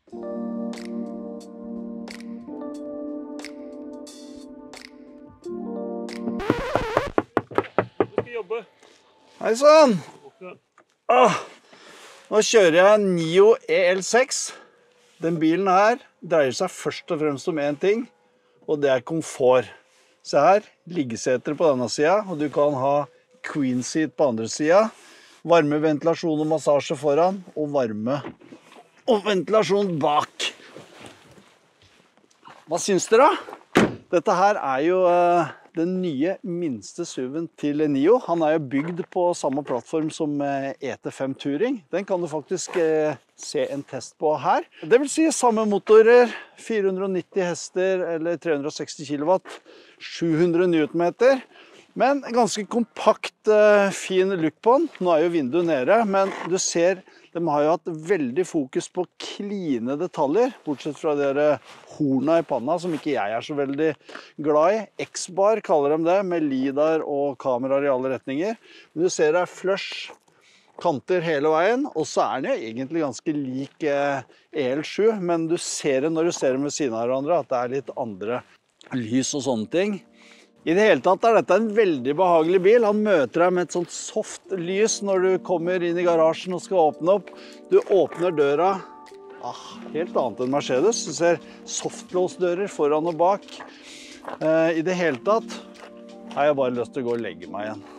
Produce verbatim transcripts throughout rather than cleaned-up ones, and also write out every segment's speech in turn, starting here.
Hei sann! Ah, nå kjører jeg Nio E L seks. Den bilen her dreier seg først og fremst om en ting, og det er komfort. Se her, liggeseter på denne siden, og du kan ha queen seat på andre siden. Varme, ventilasjon og massasje foran, og varme og ventilasjon bak. Hva syns dere? Dette her er jo uh, den nye minste S U V-en til Nio. Han er jo bygd på samme plattform som uh, E T fem Touring. Den kan du faktisk uh, se en test på her. Det vil si samme motorer, fire hundre og nitti hester eller tre hundre og seksti kilowatt, sju hundre newtonmeter. Men ganske kompakt, uh, fin look på den. Nå er jo vinduet nede, men du ser de har jo hatt veldig fokus på kline detaljer, bortsett fra de horna i panna, som ikke jeg er så veldig glad i. X-bar kaller de det, med lidar og kameraer i alle retninger. Men du ser det er flush kanter hele veien, og så er den jo egentlig ganske lik eh, E L sju, men du ser det når du ser dem ved siden av hverandre, at det er litt andre lys og sånne ting. I det hele tatt er dette en veldig behagelig bil. Han møter deg med et sånt soft lys når du kommer inn i garasjen og skal åpne opp. Du åpner døra, ah, helt annet enn Mercedes. Du ser softlåsdører foran og bak. Eh, I det hele tatt har jeg bare lyst til å gå og legge meg igjen.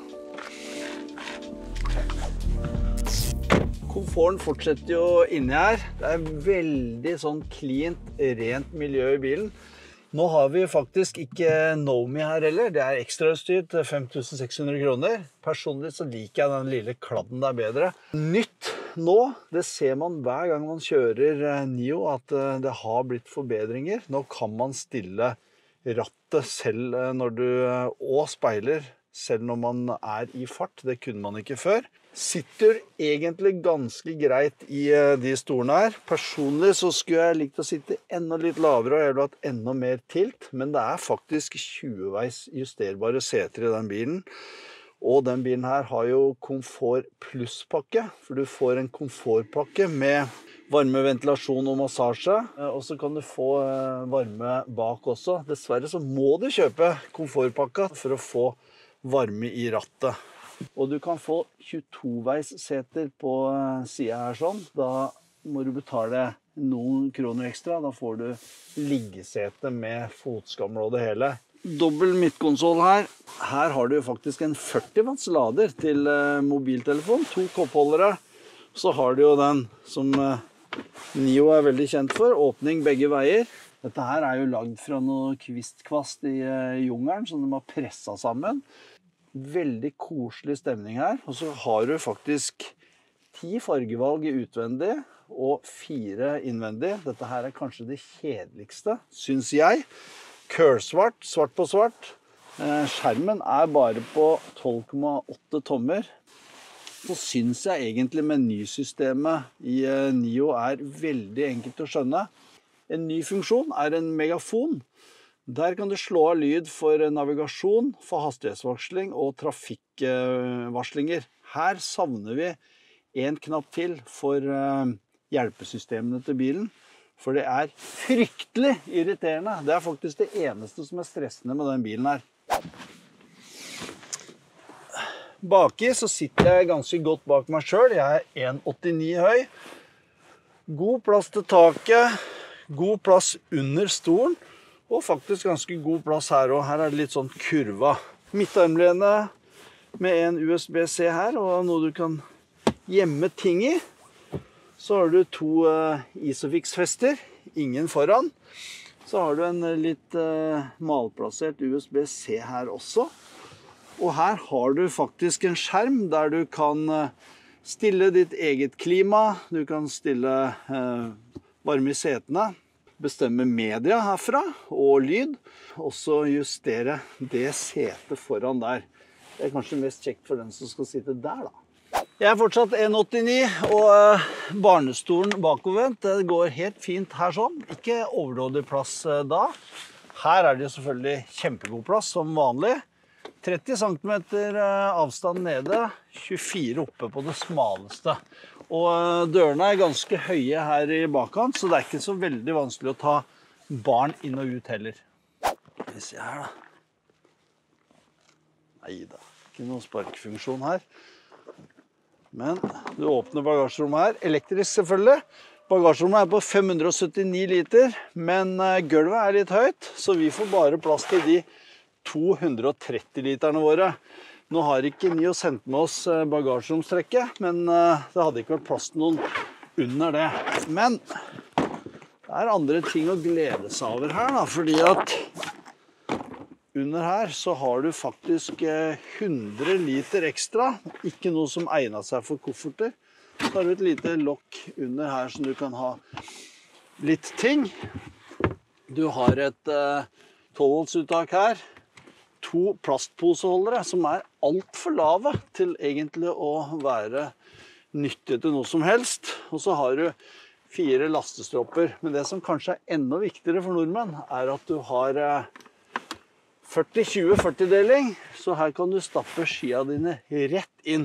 Komforten fortsetter jo inni her. Det er veldig sånn cleant, rent miljø i bilen. Nå har vi faktisk ikke Nomi her heller. Det er ekstrautstyr til fem tusen seks hundre kroner. Personlig så liker jeg den lille kladden der bedre. Nytt nå, det ser man hver gang man kjører Nio, at det har blitt forbedringer. Nå kan man stille rattet selv når du, og speiler, selv når man er i fart. Det kunne man ikke før. Sitter egentlig ganske greit i de stolene her. Personlig så skulle jeg likt å sitte enda litt lavere, og jeg ville hatt enda mer tilt, men det er faktisk tjue-veis justerbare seter i den bilen. Og den bilen her har jo komfort pluss-pakke, for du får en komfortpakke med varme, ventilasjon og massasje, og så kan du få varme bak også. Dessverre så må du kjøpe komfortpakka for å få varme i rattet. Og du kan få tjueto-veis seter på siden her sånn. Da må du betale noen kroner ekstra. Da får du liggesete med fotskamle og det hele. Dobbel midtkonsol her. Her har du faktisk en førti watts lader til mobiltelefon. To koppholdere. Så har du jo den som Nio er veldig kjent for. Åpning begge veier. Dette her er jo lagd fra noe kvistkvast i jungelen som de har presset sammen. Veldig koselig stemning her, og så har du faktisk ti fargevalg i utvendig og fire innvendig. Dette her er kanskje det kjedeligste, synes jeg. Kørsvart, svart på svart. Skjermen er bare på tolv komma åtte tommer. Så synes jeg egentlig menysystemet i Nio er veldig enkelt å skjønne. En ny funksjon er en megafon. Der kan du slå av lyd for navigasjon, for hastighetsvarsling og trafikkvarslinger. Her savner vi en knapp til for hjelpesystemene til bilen, for det er fryktelig irriterende. Det er faktisk det eneste som er stressende med den bilen her. Baki så sitter jeg ganske godt bak meg selv. Jeg er en komma åttini høy. God plass til taket, god plass under stolen, og faktisk ganske god plass her også. Her er det litt sånn kurva. Midtarmlene med en U S B C her, og noe du kan gjemme ting i. Så har du to uh, Isofix-fester, ingen foran. Så har du en litt uh, malplassert U S B C her også. Og her har du faktisk en skjerm der du kan uh, stille ditt eget klima. Du kan stille uh, varme i setene. Bestemme media herfra, og lyd, og så justere det setet foran der. Det er kanskje mest kjekt for den som skal sitte der da. Jeg er fortsatt en komma åttini, og barnestolen bakovervendt, det går helt fint her sånn. Ikke overdådig plass da. Her er det selvfølgelig kjempegod plass som vanlig. tretti centimeter avstand nede, tjuefire oppe på det smaleste. Og dørene er ganske høye her i bakkant, så det er ikke så veldig vanskelig å ta barn inn og ut heller. Skal vi se her da. Neida, ikke noen sparkefunksjon her. Men du åpner bagasjerommet her, elektrisk selvfølgelig. Bagasjerommet er på fem hundre og syttini liter, men gulvet er litt høyt, så vi får bare plass til de to hundre og tretti literne våre. Nå har ikke Nio sendt med oss bagasjeromstrekket, men det hadde ikke vært plass til noen under det. Men det er andre ting å glede seg over her da, fordi at under her så har du faktisk hundre liter ekstra, ikke noe som egnet seg for kofferter. Så har du et lite lokk under her som du kan ha litt ting. Du har et tolv volts uttak her, to plastposeholdere som er alt for lave til egentlig å være nyttige til noe som helst. Og så har du fire lastestropper, men det som kanskje er enda viktigere for nordmenn er at du har førti tjue førti deling, så her kan du stappe skia dine rett inn.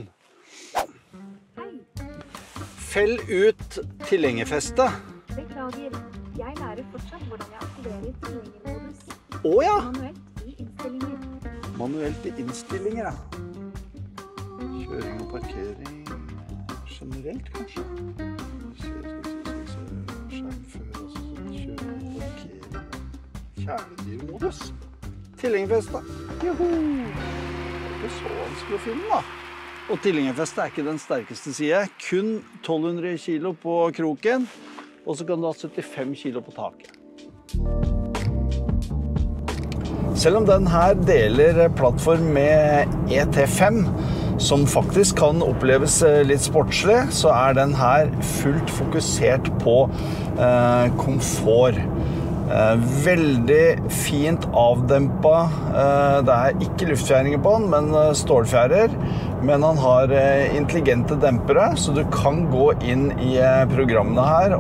Fell ut tilhengerfestet. Beklager, jeg lærer fortsatt hvordan jeg aktiverer tilhengermodus. Åja! Manuelt i innstillinger. Manuelt i innstillinger, ja. Kjøring og parkering generelt, kanskje. Skjermfør, altså sånn kjøring og parkering. Kjæledyrmodus. Tilhengerfestet. Joho! Det er så vanskelig å finne, da. Og tilhengerfestet er ikke den sterkeste side. Kun tolv hundre kilo på kroken, og så kan du ha syttifem kilo på taket. Selv om den her deler plattform med E T fem, som faktisk kan oppleves litt sportslig, så er den her fullt fokusert på eh, komfort. Eh, veldig fint avdempa. Eh, det er ikke luftfjæringer på den, men stålfjærer. Men han har eh, intelligente dempere, så du kan gå inn i eh, programmene her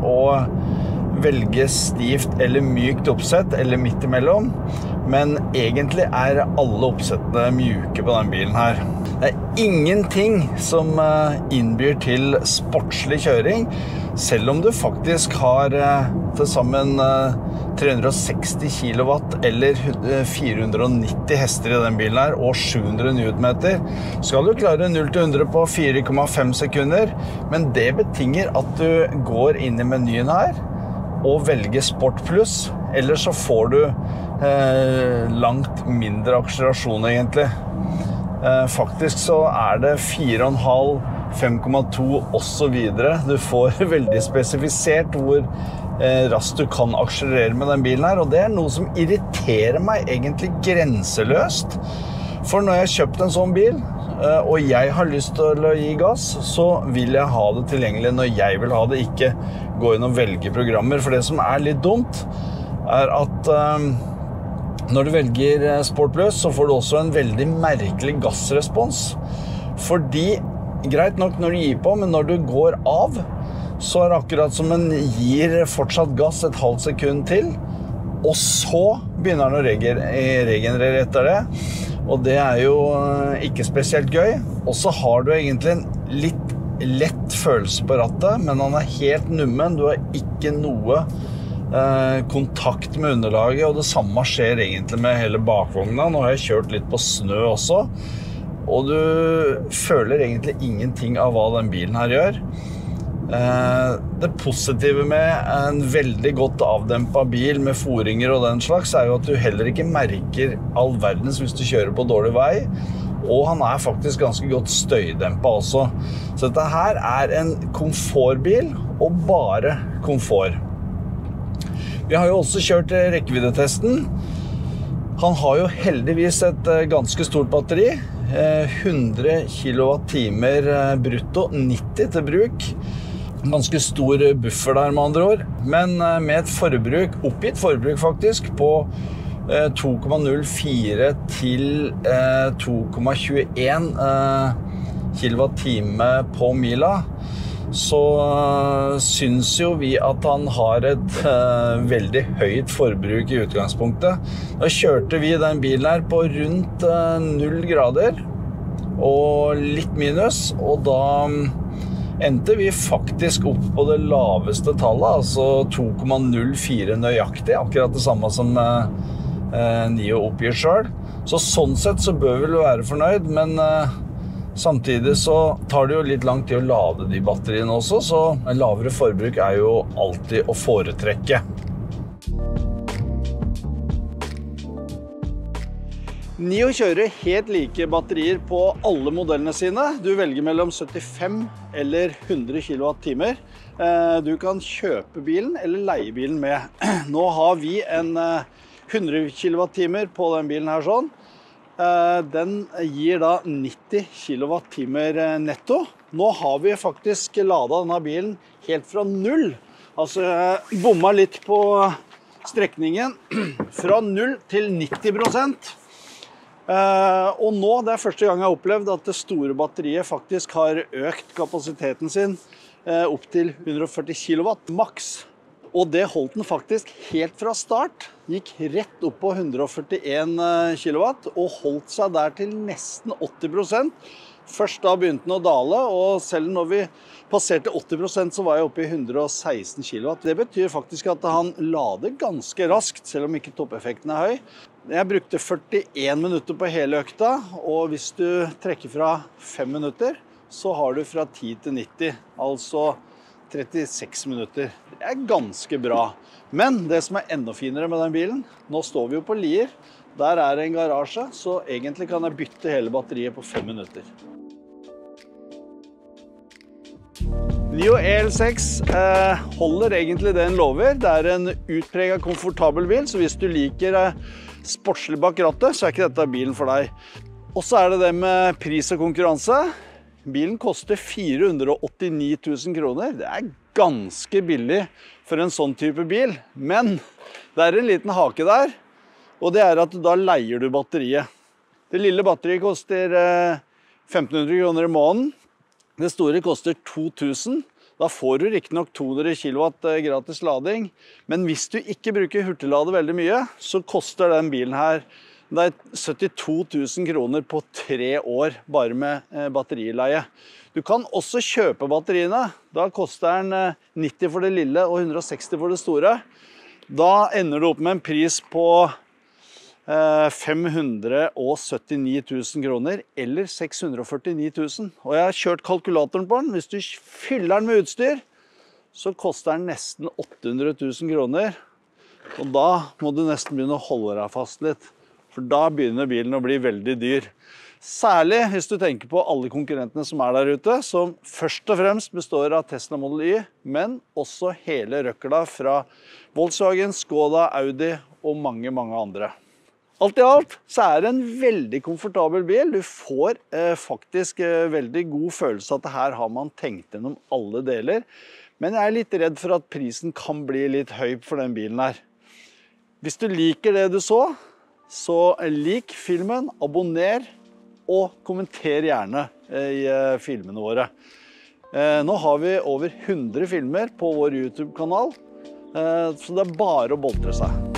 og velge stivt eller mykt oppsett, eller midt imellom. Men egentlig er alle oppsettene mjuke på den bilen her. Det er ingenting som eh, innbyr til sportslig kjøring, selv om du faktisk har eh, til sammen eh, tre hundre og seksti kilowatt eller fire hundre og nitti hester i den bilen her, og sju hundre newtonmeter. Skal du klare null til hundre på fire komma fem sekunder, men det betinger at du går inn i menyen her og velger Sport Plus, eller så får du eh, langt mindre akselerasjon egentlig. Eh, faktisk så er det fire komma fem, fem komma to og så videre. Du får veldig spesifisert hvor eh, raskt du kan akselerere med den bilen her, og det er noe som irriterer meg egentlig grenseløst. For når jeg har kjøpt en sånn bil, eh, og jeg har lyst til å gi gass, så vil jeg ha det tilgjengelig når jeg vil ha det, ikke gå inn og velge programmer. For det som er litt dumt, er at eh, når du velger Sport Plus, så får du også en veldig merkelig gassrespons. Fordi, greit nok når du gir på, men når du går av, så er det akkurat som en gir fortsatt gass et halvt sekund til, og så begynner den å regenerere etter det. Og det er jo ikke spesielt gøy. Og så har du egentlig en litt lett følelse på rattet, men han er helt nummen. Du har ikke noe eh, kontakt med underlaget, og det samme skjer egentlig med hele bakvogna. Nå har jeg kjørt litt på snø også, og du føler egentlig ingenting av hva den bilen her gjør. Eh, det positive med en veldig godt avdempet bil med foringer og den slags er jo at du heller ikke merker all verdens hvis du kjører på dårlig vei, og han er faktisk ganske godt støydempet også. Så dette her er en komfortbil, og bare komfort. Vi har jo også kjørt rekkeviddetesten. Han har jo heldigvis et ganske stort batteri, hundre kilowattimer brutto, nitti til bruk. Ganske stor buffer der med andre ord, men med et forbruk, oppgitt forbruk faktisk, på to komma null fire til to komma tjueen kilowattime på mila, så uh, syns jo vi at han har et uh, veldig høyt forbruk i utgangspunktet. Da kjørte vi den bilen her på rundt uh, null grader og litt minus, og da um, endte vi faktisk opp på det laveste tallet, altså to komma null fire nøyaktig, akkurat det samme som uh, uh, Nio oppgir selv. Så sånn sett så bør vi vel være fornøyd, men uh, samtidig så tar det jo litt lang tid å lade de batteriene også, så en lavere forbruk er jo alltid å foretrekke. Nio kjører helt like batterier på alle modellene sine. Du velger mellom syttifem eller hundre kilowattimer. Du kan kjøpe bilen eller leie bilen med. Nå har vi en hundre kilowattimer på den bilen her sånn. Den gir da nitti kilowattimer netto. Nå har vi faktisk ladet denne bilen helt fra null. Altså jeg bomma litt på strekningen. Fra null til nitti prosent. Og nå, det er første gang jeg har opplevd at det store batteriet faktisk har økt kapasiteten sin opp til hundre og førti kilowatt maks. Og det holdt den faktisk helt fra start. Gikk rett opp på hundre og førtien kilowatt og holdt seg der til nesten åtti prosent. Først da begynte den å dale, og selv når vi passerte åtti prosent så var jeg oppe i hundre og seksten kilowatt. Det betyr faktisk at han lader ganske raskt, selv om ikke toppeffekten er høy. Jeg brukte førtien minutter på hele økta, og hvis du trekker fra fem minutter, så har du fra ti til nitti, altså trettiseks minutter. Det er ganske bra. Men det som er enda finere med den bilen, nå står vi jo på Lier, der er det en garasje, så egentlig kan jeg bytte hele batteriet på fem minutter. Nio E L seks eh, holder egentlig det den lover. Det er en utpreget komfortabel bil, så hvis du liker eh, sportslig bak rattet, så er ikke dette bilen for deg. Og så er det det med pris og konkurranse. Bilen koster fire hundre og åttini tusen kroner. Det er ganske billig for en sånn type bil. Men det er en liten hake der, og det er at da leier du batteriet. Det lille batteriet koster femten hundre kroner i måneden. Det store koster to tusen. Da får du riktig nok to hundre kilowatt gratis lading. Men hvis du ikke bruker hurtiglade veldig mye, så koster den bilen her det er syttito tusen kroner på tre år bare med batterileie. Du kan også kjøpe batteriene. Da koster den nitti for det lille og hundre og seksti for det store. Da ender du opp med en pris på fem hundre og syttini tusen kroner eller seks hundre og førtini tusen. Og jeg har kjørt kalkulatoren på den. Hvis du fyller den med utstyr, så koster den nesten åtte hundre tusen kroner. Og da må du nesten begynne å holde deg fast litt. For da begynner bilen å bli veldig dyr. Særlig hvis du tenker på alle konkurrentene som er der ute, som først og fremst består av Tesla Model Y, men også hele røkla fra Volkswagen, Skoda, Audi og mange, mange andre. Alt i alt så er det en veldig komfortabel bil. Du får eh, faktisk eh, veldig god følelse at her har man tenkt gjennom alle deler. Men jeg er litt redd for at prisen kan bli litt høy for den bilen her. Hvis du liker det du så, så lik filmen, abonner og kommenter gjerne i filmene våre. Nå har vi over hundre filmer på vår YouTube-kanal, så det er bare å boltre seg.